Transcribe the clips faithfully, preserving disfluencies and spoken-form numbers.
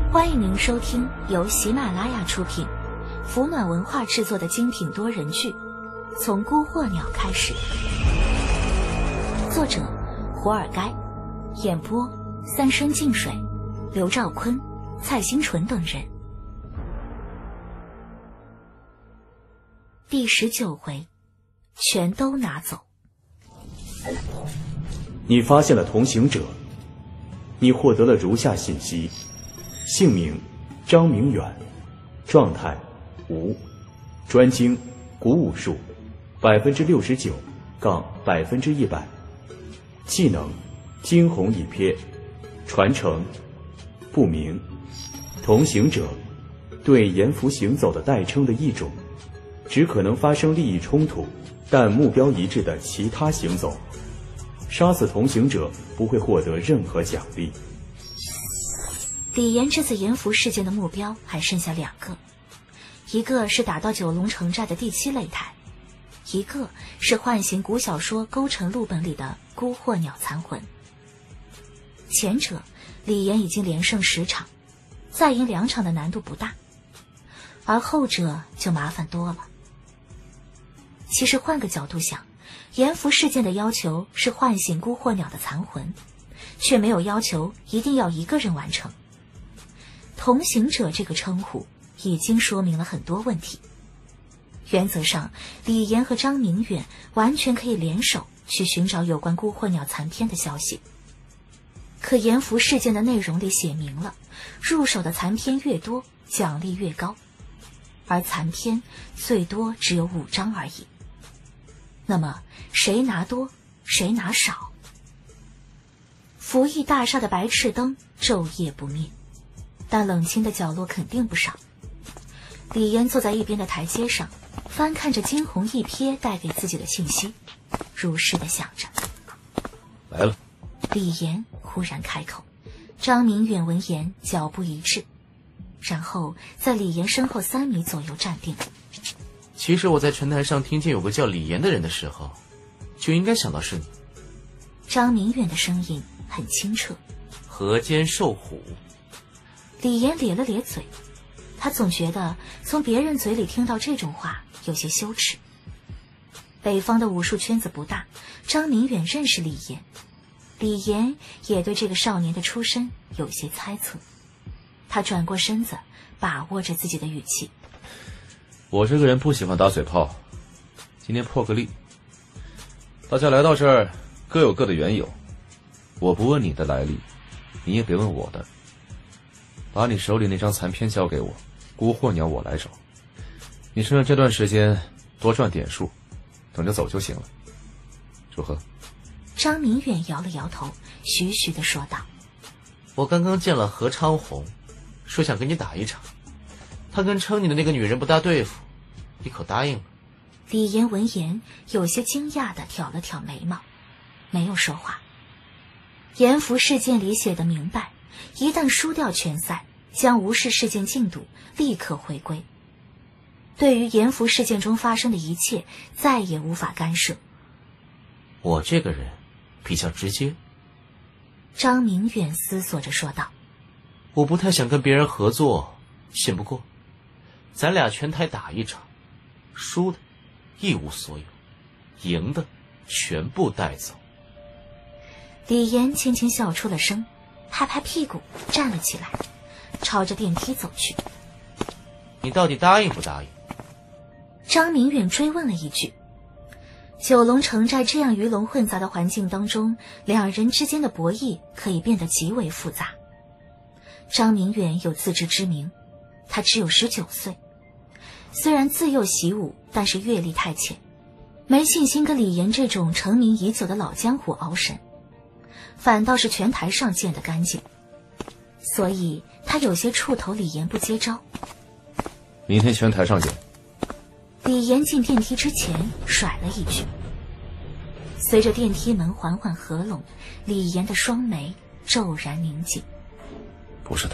欢迎您收听由喜马拉雅出品、福暖文化制作的精品多人剧《从孤鹤鸟开始》，作者胡尔该，演播三生净水、刘兆坤、蔡新纯等人。第十九回，全都拿走。 你发现了同行者，你获得了如下信息：姓名张明远，状态无，专精古武术百分之六十九杠百分之一百，技能惊鸿一瞥，传承不明，同行者对阎浮行走的代称的一种，只可能发生利益冲突但目标一致的其他行走。杀死同行者不会获得任何奖励。 李岩这次阎浮事件的目标还剩下两个，一个是打到九龙城寨的第七擂台，一个是唤醒古小说《勾陈录》本里的孤鹤鸟残魂。前者李岩已经连胜十场，再赢两场的难度不大，而后者就麻烦多了。其实换个角度想，阎浮事件的要求是唤醒孤鹤鸟的残魂，却没有要求一定要一个人完成。同行者这个称呼已经说明了很多问题。原则上，李岩和张明远完全可以联手去寻找有关孤鹤鸟残篇的消息。可阎浮事件的内容里写明了，入手的残篇越多，奖励越高，而残篇最多只有五张而已。那么谁拿多，谁拿少？服役大厦的白炽灯昼夜不灭，但冷清的角落肯定不少。李岩坐在一边的台阶上，翻看着惊鸿一瞥带给自己的信息，如是的想着。 来了。 李岩忽然开口，张明远闻言脚步一滞，然后在李岩身后三米左右站定。 其实我在拳台上听见有个叫李岩的人的时候，就应该想到是你。 张明远的声音很清澈。 河间兽虎。 李岩咧了咧嘴，他总觉得从别人嘴里听到这种话有些羞耻。北方的武术圈子不大，张明远认识李岩，李岩也对这个少年的出身有些猜测。他转过身子，把握着自己的语气。 我这个人不喜欢打嘴炮，今天破个例。大家来到这儿各有各的缘由，我不问你的来历，你也别问我的。把你手里那张残篇交给我，孤鹤鸟我来找。你趁着这段时间多赚点数，等着走就行了。祝贺。 张明远摇了摇头，徐徐地说道： 我刚刚见了何昌红，说想跟你打一场，他跟称你的那个女人不大对付，你可答应了？ 李岩闻言有些惊讶地挑了挑眉毛，没有说话。阎浮事件里写得明白，一旦输掉拳赛，将无视事件进度，立刻回归。对于阎浮事件中发生的一切，再也无法干涉。 我这个人比较直接。 张明远思索着说道： 我不太想跟别人合作，信不过。咱俩拳台打一场，输的一无所有，赢的全部带走。 李岩轻轻笑出了声，拍拍屁股站了起来，朝着电梯走去。 你到底答应不答应？ 张明远追问了一句。九龙城寨这样鱼龙混杂的环境当中，两人之间的博弈可以变得极为复杂。张明远有自知之明，他只有十九岁，虽然自幼习武，但是阅历太浅，没信心跟李岩这种成名已久的老江湖熬神，反倒是拳台上见得干净，所以他有些怵头李岩不接招。 明天拳台上见。 李岩进电梯之前甩了一句。随着电梯门缓缓合拢，李岩的双眉骤然凝紧。 不是的。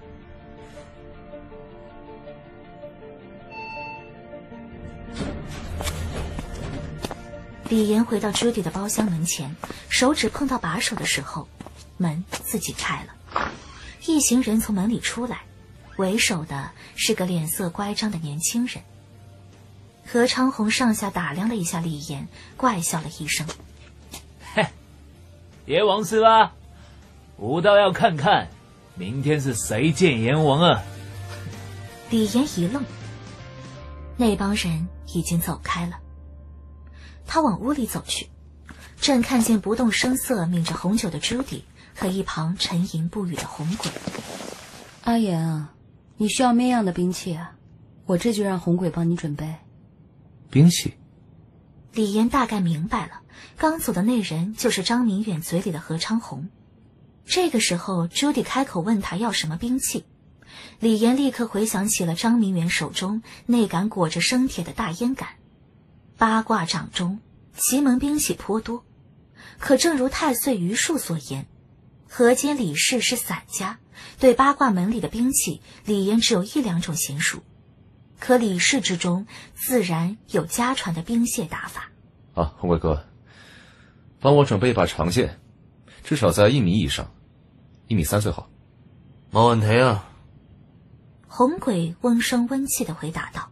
李岩回到朱迪的包厢门前，手指碰到把手的时候，门自己开了。 一行人从门里出来，为首的是个脸色乖张的年轻人。何昌红上下打量了一下李岩，怪笑了一声：“ 嘿，别枉死吧！吾倒要看看，明天是谁见阎王啊！” 李岩一愣，那帮人已经走开了。他往屋里走去，正看见不动声色抿着红酒的朱迪和一旁沉吟不语的红鬼。 阿言啊，你需要咩样的兵器啊？我这就让红鬼帮你准备。 兵器？ 李岩大概明白了，刚走的那人就是张明远嘴里的何昌红。这个时候朱迪开口问他要什么兵器，李岩立刻回想起了张明远手中那杆裹着生铁的大烟杆。八卦掌中奇门兵器颇多，可正如太岁余术所言，河间李氏是散家，对八卦门里的兵器李岩只有一两种娴熟，可李氏之中自然有家传的兵械打法。 啊，红鬼哥，帮我准备一把长剑，至少在一米以上，一米三最好。 没问题啊。 红鬼温声温气地回答道。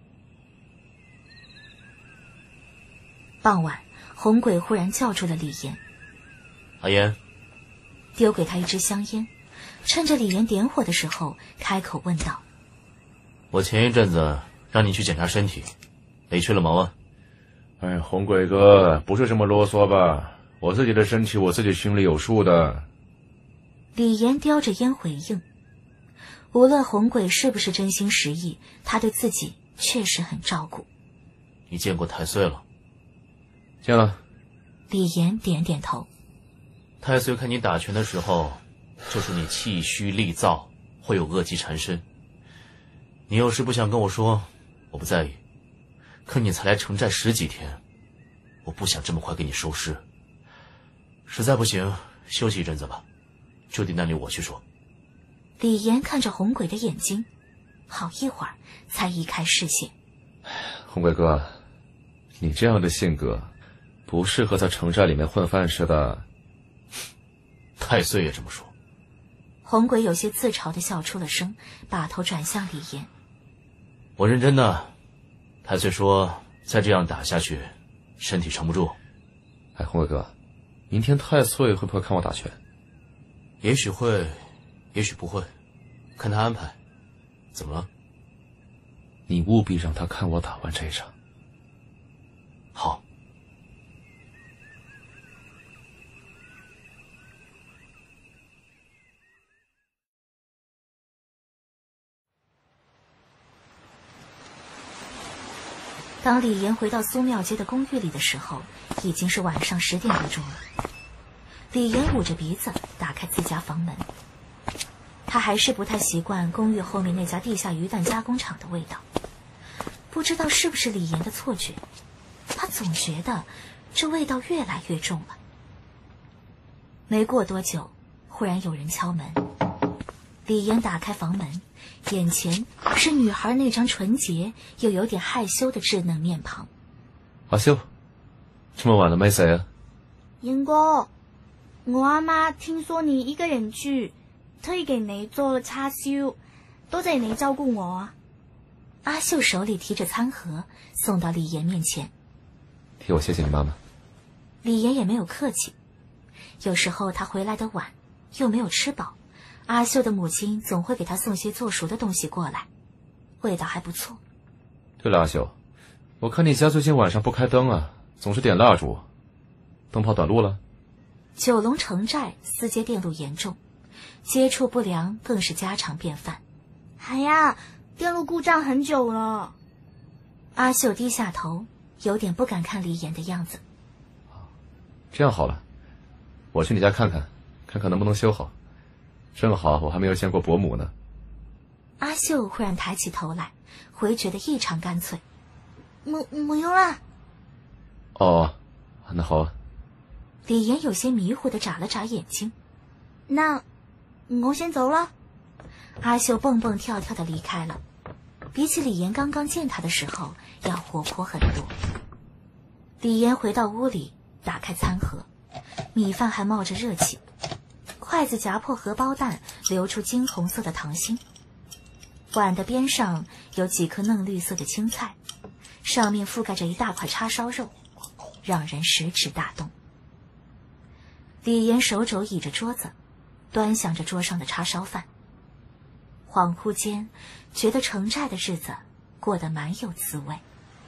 傍晚，红鬼忽然叫住了李岩。 阿言， 丢给他一支香烟，趁着李岩点火的时候，开口问道：“ 我前一阵子让你去检查身体，没去了吗？啊？” 哎，红鬼哥，不是这么啰嗦吧？我自己的身体我自己心里有数的。 李岩叼着烟回应。无论红鬼是不是真心实意，他对自己确实很照顾。 你见过太岁了？ 见了。 李岩点点头。 太岁看你打拳的时候，就说你气虚力燥，会有恶疾缠身。你要是不想跟我说，我不在意。可你才来城寨十几天，我不想这么快给你收尸。实在不行，休息一阵子吧，就地那里我去说。 李岩看着红鬼的眼睛，好一会儿才移开视线。 红鬼哥，你这样的性格不适合在城寨里面混饭吃的。 太岁也这么说。 红鬼有些自嘲地笑出了声，把头转向李岩。 我认真的，太岁说再这样打下去，身体撑不住。 哎，红鬼哥，明天太岁会不会看我打拳？ 也许会，也许不会，看他安排。怎么了？ 你务必让他看我打完这一场。 好。 当李岩回到苏庙街的公寓里的时候，已经是晚上十点多钟了。李岩捂着鼻子打开自家房门，他还是不太习惯公寓后面那家地下鱼蛋加工厂的味道。不知道是不是李岩的错觉，他总觉得这味道越来越重了。没过多久，忽然有人敲门。李岩打开房门，眼前是女孩那张纯洁又有点害羞的稚嫩面庞。 阿秀，这么晚了没谁啊？ 严哥，我阿媽聽說你一個人住，推給你做了叉燒，多謝你照顧我啊。 阿秀手里提着餐盒送到李岩面前。 替我谢谢你妈妈。 李岩也没有客气。有时候他回来的晚，又没有吃饱，阿秀的母亲总会给他送些做熟的东西过来，味道还不错。 对了，阿秀，我看你家最近晚上不开灯啊，总是点蜡烛，灯泡短路了？ 九龙城寨私接电路严重，接触不良更是家常便饭。 哎呀，电路故障很久了。 阿秀低下头，有点不敢看李岩的样子。 这样好了，我去你家看看，看看能不能修好。正好我还没有见过伯母呢。 阿秀忽然抬起头来，回绝得异常干脆。 冇冇用啦。 哦，那好啊。 李岩有些迷糊地眨了眨眼睛。 那我先走了。 阿秀蹦蹦跳跳地离开了，比起李岩刚刚见他的时候要活泼很多。李岩回到屋里，打开餐盒，米饭还冒着热气，筷子夹破荷包蛋， 流出金红色的糖心。碗的边上有几颗嫩绿色的青菜，上面覆盖着一大块叉烧肉，让人食指大动。李岩手肘倚着桌子，端详着桌上的叉烧饭。恍惚间，觉得城寨的日子过得蛮有滋味。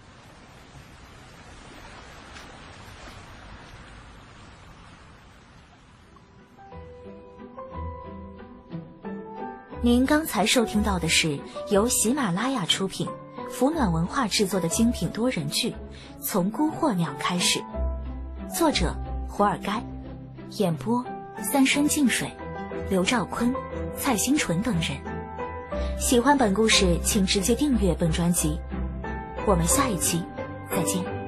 您刚才收听到的是由喜马拉雅出品、福暖文化制作的精品多人剧《从孤惑鸟开始》，作者胡尔该，演播三生净水、刘兆坤、蔡新纯等人。喜欢本故事，请直接订阅本专辑。我们下一期再见。